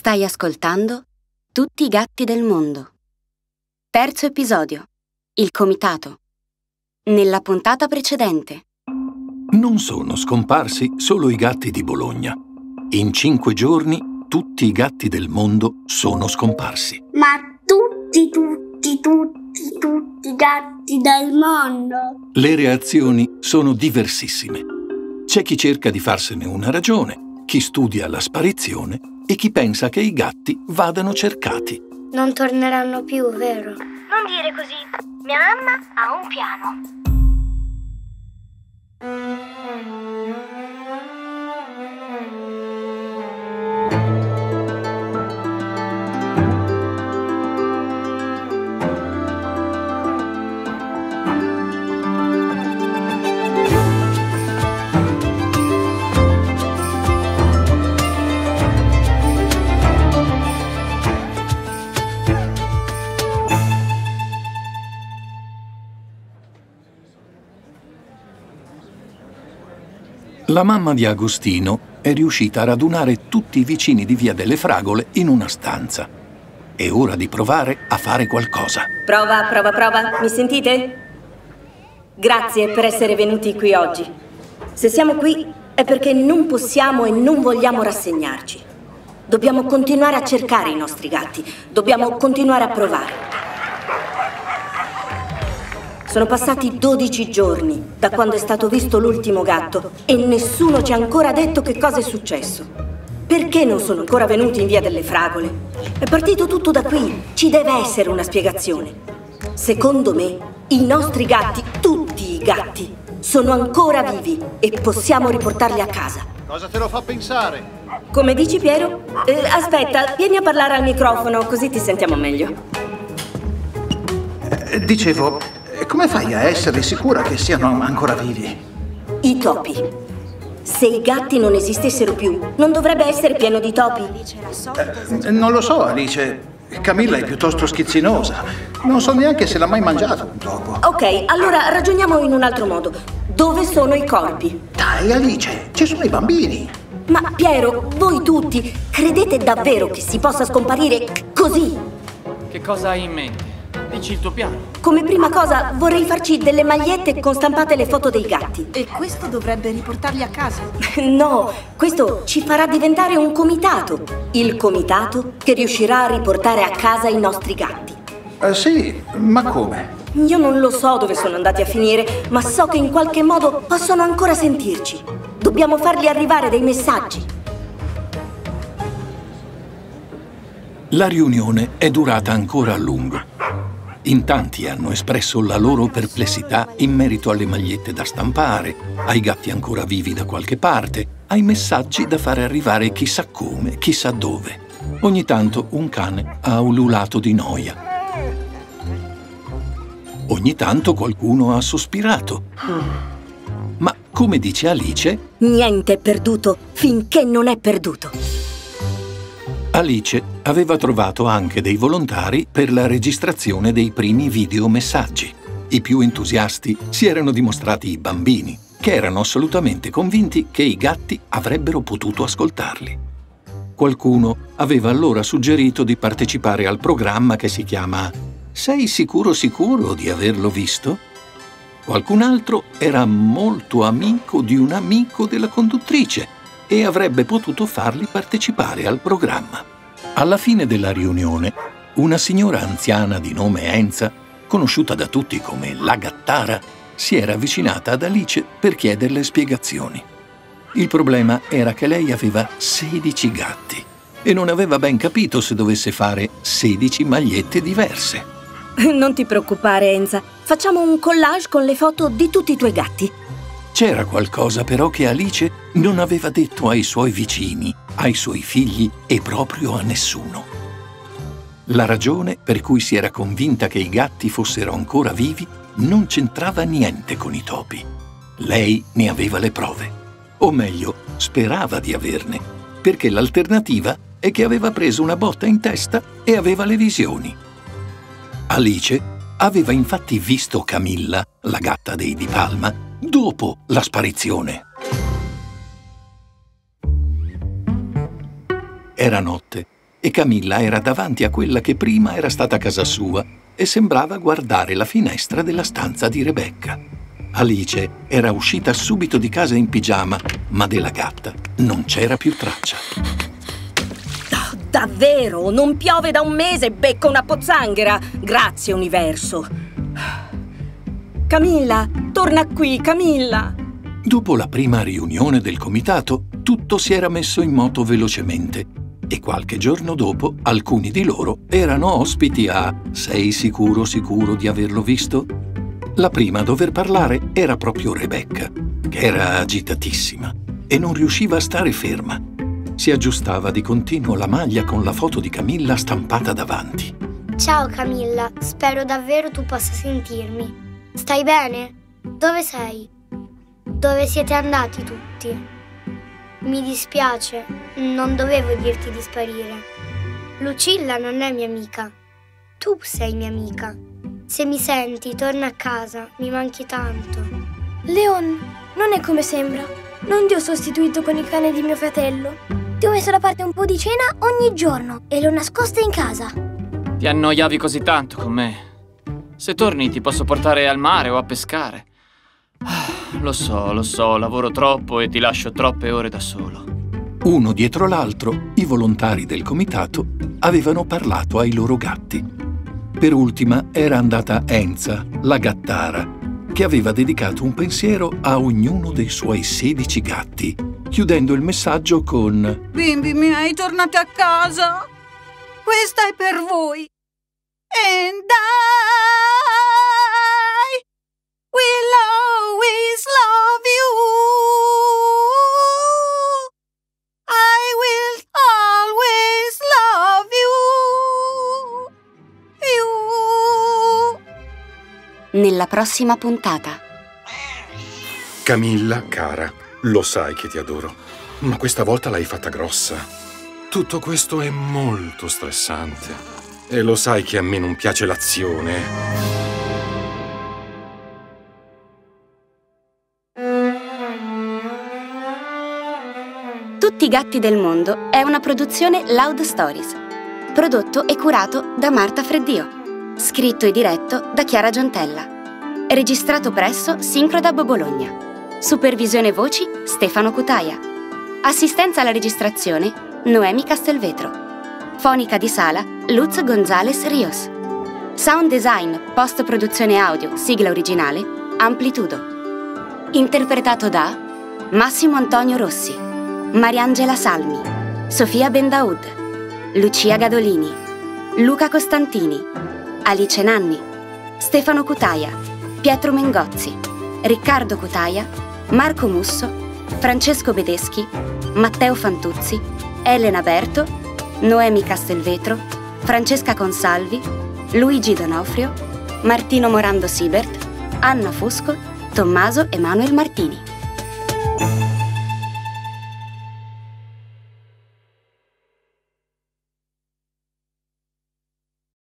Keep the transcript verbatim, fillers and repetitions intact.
Stai ascoltando Tutti i gatti del mondo. Terzo episodio. Il comitato. Nella puntata precedente. Non sono scomparsi solo i gatti di Bologna. In cinque giorni tutti i gatti del mondo sono scomparsi. Ma tutti, tutti, tutti, tutti i gatti del mondo? Le reazioni sono diversissime. C'è chi cerca di farsene una ragione, chi studia la sparizione e chi pensa che i gatti vadano cercati. Non torneranno più, vero? Non dire così. Mia mamma ha un piano. La mamma di Agostino è riuscita a radunare tutti i vicini di Via delle Fragole in una stanza. È ora di provare a fare qualcosa. Prova, prova, prova. Mi sentite? Grazie per essere venuti qui oggi. Se siamo qui è perché non possiamo e non vogliamo rassegnarci. Dobbiamo continuare a cercare i nostri gatti. Dobbiamo continuare a provare. Sono passati dodici giorni da quando è stato visto l'ultimo gatto e nessuno ci ha ancora detto che cosa è successo. Perché non sono ancora venuti in Via delle Fragole? È partito tutto da qui. Ci deve essere una spiegazione. Secondo me, i nostri gatti, tutti i gatti, sono ancora vivi e possiamo riportarli a casa. Cosa te lo fa pensare? Come dici, Piero? Eh, aspetta, vieni a parlare al microfono, così ti sentiamo meglio. Eh, dicevo... Come fai a essere sicura che siano ancora vivi? I topi. Se i gatti non esistessero più, non dovrebbe essere pieno di topi? Eh, non lo so, Alice. Camilla è piuttosto schizzinosa. Non so neanche se l'ha mai mangiato un topo. Ok, allora ragioniamo in un altro modo. Dove sono i corpi? Dai, Alice, ci sono i bambini. Ma Piero, voi tutti, credete davvero che si possa scomparire così? Che cosa hai in mente? Dici il tuo piano. Come prima cosa vorrei farci delle magliette con stampate le foto dei gatti. E questo dovrebbe riportarli a casa? No, questo ci farà diventare un comitato. Il comitato che riuscirà a riportare a casa i nostri gatti. Eh, sì, ma come? Io non lo so dove sono andati a finire, ma so che in qualche modo possono ancora sentirci. Dobbiamo fargli arrivare dei messaggi. La riunione è durata ancora a lungo. In tanti hanno espresso la loro perplessità in merito alle magliette da stampare, ai gatti ancora vivi da qualche parte, ai messaggi da fare arrivare chissà come, chissà dove. Ogni tanto un cane ha ululato di noia. Ogni tanto qualcuno ha sospirato. Ma come dice Alice... Niente è perduto finché non è perduto. Alice aveva trovato anche dei volontari per la registrazione dei primi videomessaggi. I più entusiasti si erano dimostrati i bambini, che erano assolutamente convinti che i gatti avrebbero potuto ascoltarli. Qualcuno aveva allora suggerito di partecipare al programma che si chiama «Sei sicuro sicuro di averlo visto?». Qualcun altro era molto amico di un amico della conduttrice e avrebbe potuto farli partecipare al programma. Alla fine della riunione, una signora anziana di nome Enza, conosciuta da tutti come la Gattara, si era avvicinata ad Alice per chiederle spiegazioni. Il problema era che lei aveva sedici gatti e non aveva ben capito se dovesse fare sedici magliette diverse. Non ti preoccupare, Enza. Facciamo un collage con le foto di tutti i tuoi gatti. C'era qualcosa però che Alice non aveva detto ai suoi vicini, ai suoi figli e proprio a nessuno. La ragione per cui si era convinta che i gatti fossero ancora vivi non c'entrava niente con i topi. Lei ne aveva le prove. O meglio, sperava di averne, perché l'alternativa è che aveva preso una botta in testa e aveva le visioni. Alice aveva infatti visto Camilla, la gatta dei Di Palma, dopo la sparizione. Era notte e Camilla era davanti a quella che prima era stata casa sua e sembrava guardare la finestra della stanza di Rebecca. Alice era uscita subito di casa in pigiama, ma della gatta non c'era più traccia. Oh, davvero? Non piove da un mese e becco una pozzanghera? Grazie, universo. Camilla, torna qui, Camilla! Dopo la prima riunione del comitato, tutto si era messo in moto velocemente e qualche giorno dopo alcuni di loro erano ospiti a «Sei sicuro, sicuro di averlo visto?» La prima a dover parlare era proprio Rebecca, che era agitatissima e non riusciva a stare ferma. Si aggiustava di continuo la maglia con la foto di Camilla stampata davanti. Ciao Camilla, spero davvero tu possa sentirmi. Stai bene? Dove sei? Dove siete andati tutti? Mi dispiace, non dovevo dirti di sparire. Lucilla non è mia amica. Tu sei mia amica. Se mi senti, torna a casa, mi manchi tanto. Leon, non è come sembra. Non ti ho sostituito con il cane di mio fratello. Ti ho messo da parte un po' di cena ogni giorno e l'ho nascosta in casa. Ti annoiavi così tanto con me. Se torni ti posso portare al mare o a pescare. Lo so, lo so, lavoro troppo e ti lascio troppe ore da solo. Uno dietro l'altro, i volontari del comitato avevano parlato ai loro gatti. Per ultima era andata Enza, la gattara, che aveva dedicato un pensiero a ognuno dei suoi sedici gatti, chiudendo il messaggio con «Bimbi miei, tornate a casa! Questa è per voi! And I will always love you! I will always love you! You!» Nella prossima puntata. Camilla, cara, lo sai che ti adoro, ma questa volta l'hai fatta grossa. Tutto questo è molto stressante e lo sai che a me non piace l'azione. Tutti i gatti del mondo è una produzione Loud Stories, prodotto e curato da Marta Freddio, scritto e diretto da Chiara Giantella, registrato presso Syncrodub Bologna, supervisione voci Stefano Cutaia, assistenza alla registrazione Noemi Castelvetro, fonica di sala Luz González Rios, sound design, post produzione audio, sigla originale Amplitudo, interpretato da Massimo Antonio Rossi, Mariangela Salmi, Sofia Bendaud, Lucia Gadolini, Luca Costantini, Alice Nanni, Stefano Cutaia, Pietro Mengozzi, Riccardo Cutaia, Marco Musso, Francesco Bedeschi, Matteo Fantuzzi, Elena Berto, Noemi Castelvetro, Francesca Consalvi, Luigi Donofrio, Martino Morando Sibert, Anna Fusco, Tommaso Emanuel Martini.